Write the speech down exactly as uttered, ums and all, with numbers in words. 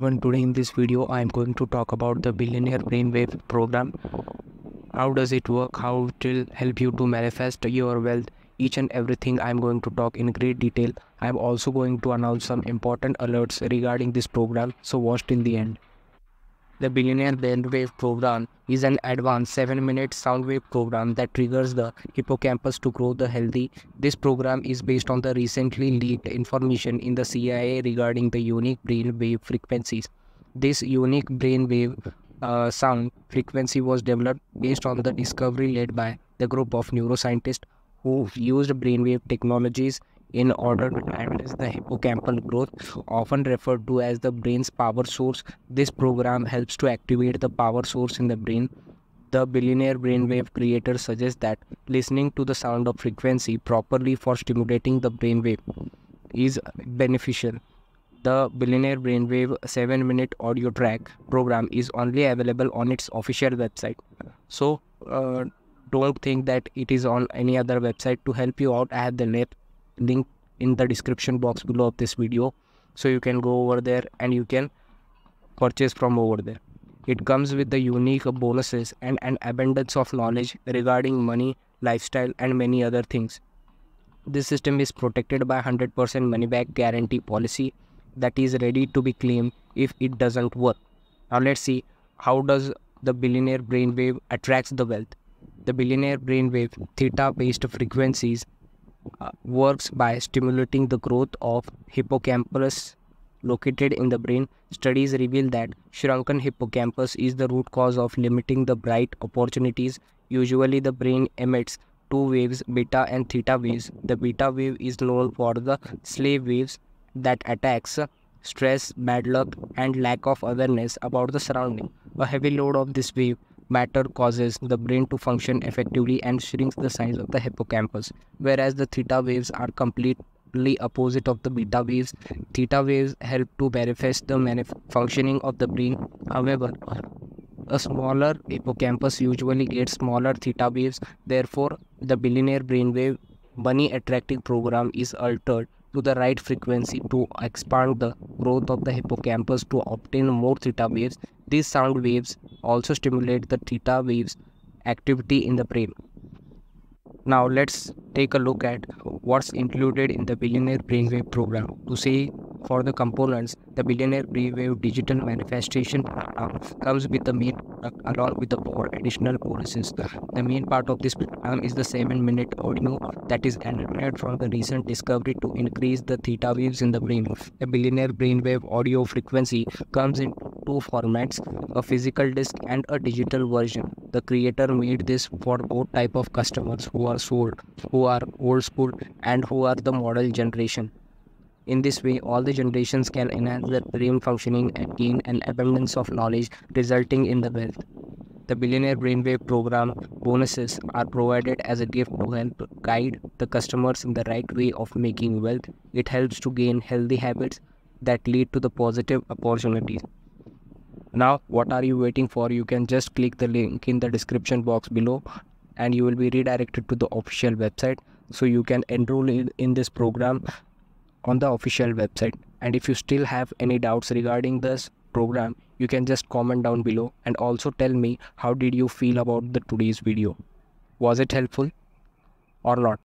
When today in this video I am going to talk about the Billionaire Brainwave program. How does it work? How it will help you to manifest your wealth? Each and everything I am going to talk in great detail. I am also going to announce some important alerts regarding this program, so watch till the end. The Billionaire Brainwave program is an advanced seven minute sound wave program that triggers the hippocampus to grow the healthy. This program is based on the recently leaked information in the C I A regarding the unique brainwave frequencies. This unique brainwave uh, sound frequency was developed based on the discovery led by the group of neuroscientists who used brainwave technologies in order to analyze the hippocampal growth, often referred to as the brain's power source. This program helps to activate the power source in the brain. The Billionaire Brainwave creator suggests that listening to the sound of frequency properly for stimulating the brainwave is beneficial. The Billionaire Brainwave seven minute audio track program is only available on its official website. So, uh, don't think that it is on any other website. To help you out, I have the link link in the description box below of this video, so you can go over there and you can purchase from over there. It comes with the unique bonuses and an abundance of knowledge regarding money, lifestyle and many other things. This system is protected by one hundred percent money back guarantee policy that is ready to be claimed if it doesn't work. Now let's see, how does the Billionaire Brainwave attracts the wealth. The Billionaire Brainwave theta based frequencies Uh, works by stimulating the growth of hippocampus located in the brain. Studies reveal that shrunken hippocampus is the root cause of limiting the bright opportunities. Usually the brain emits two waves, beta and theta waves. The beta wave is known for the slave waves that attacks stress, bad luck and lack of awareness about the surrounding. A heavy load of this wave matter causes the brain to function effectively and shrinks the size of the hippocampus, whereas the theta waves are completely opposite of the beta waves. Theta waves help to manifest the manif functioning of the brain. However, a smaller hippocampus usually gets smaller theta waves. Therefore, the Billionaire Brainwave money attracting program is altered to the right frequency to expand the growth of the hippocampus to obtain more theta waves. These sound waves also stimulate the theta waves activity in the brain. Now let's take a look at what's included in the Billionaire Brainwave program. To see for the components, the Billionaire Brainwave digital manifestation program comes with the main product along with the four additional bonuses. The main part of this program is the seven minute audio that is generated from the recent discovery to increase the theta waves in the brain. The Billionaire Brainwave audio frequency comes in two formats, a physical disc and a digital version. The creator made this for both type of customers who are sold, who are old school and who are the model generation. In this way, all the generations can enhance their brain functioning and gain an abundance of knowledge, resulting in the wealth. The Billionaire Brainwave program bonuses are provided as a gift to help guide the customers in the right way of making wealth. It helps to gain healthy habits that lead to the positive opportunities. Now, what are you waiting for? You can just click the link in the description box below and you will be redirected to the official website, so you can enroll in, in this program on the official website. And if you still have any doubts regarding this program, you can just comment down below and also tell me how did you feel about the today's video. Was it helpful or not?